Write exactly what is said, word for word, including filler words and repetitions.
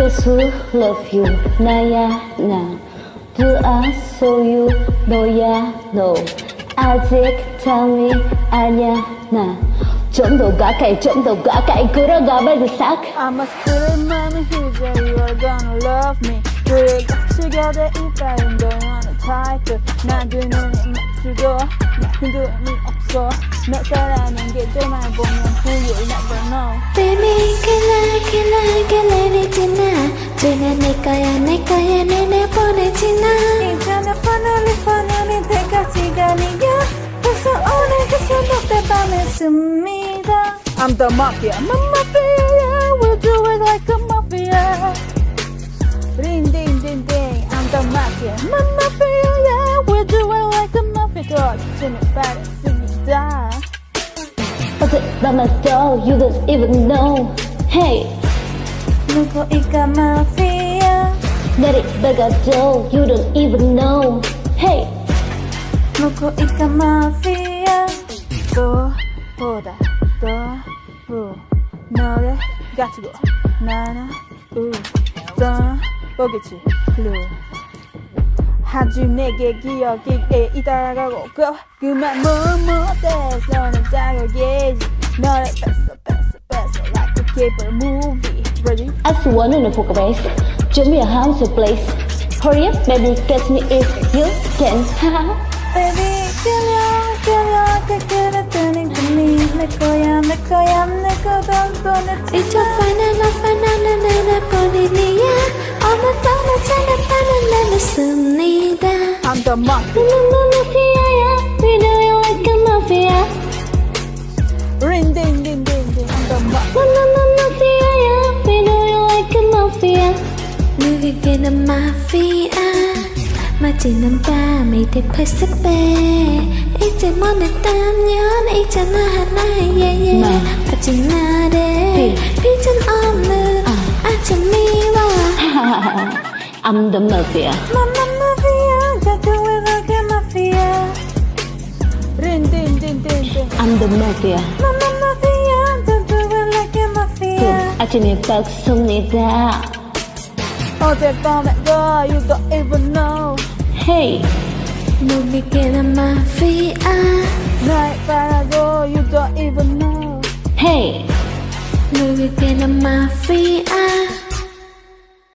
Girls who love you 나야 나 Do I show you 너야 너 아직 잠이 아냐 나 좀 더 가까이 좀 더 가까이 끌어가 발그삭 I must put in money here that you are gonna love me 우리 같이가 돼 있다면 너만의 타입 나도 눈에 맞추고 나 흔들림이 없어 너 따라하는 게 정말 보면 who you'll never know Baby killer killer killer 지나 내 거야 내 거야 내내 보내지 나 이제는 finally finally 때까지가 네가 벌써 오늘 그새 녹대 밤에 씁니다 I'm the mafia, I'm a mafia, yeah, we'll do it like a mafia Ring ding ding ding, I'm the mafia, I'm a mafia, yeah, we'll do it like a mafia 거짓말 바랬습니다 어제 밤에도 you don't even know Hey 누구 이까 mafia 내리다가도 you don't even know Hey 누구 이까 mafia 또 보다 또 너를 가지고 나나 우던 보겠지 blue 아주 내게 기억이 이따가고 그만 뭐뭐대 너는 자극이지 너를 뺐어 뺐어 뺐어 like a caper movie ready? I see one in the poker base Show me a house or place Hurry up baby catch me if you can Baby 끌려 끌려 끌끌었더니 금리 내 거야 내 거야 내 거던 또내 It's your final love final 내 보내니야 어느 떠나 찾아가는 나는 씁니다 I'm the mafia 마피아야 We do it like a mafia Ring ding ding ding ding I'm the mafia 마피아야 We do it like a mafia 누구에게는 마피아 마지는 밤이 대파스 빼 이제 못했다면 있잖아 하나의 아직 나를 빚은 없는 아침 미워 I'm the mafia Mama mafia just do it like a mafia Ring ding ding ding ding I'm the mafia Mama mafia just do it like a mafia 아침에 박수입니다 어젯밤에도 you don't even know Hey 누구에게는 마피아 날 바라도 you don't even know Hey 누구에게는 마피아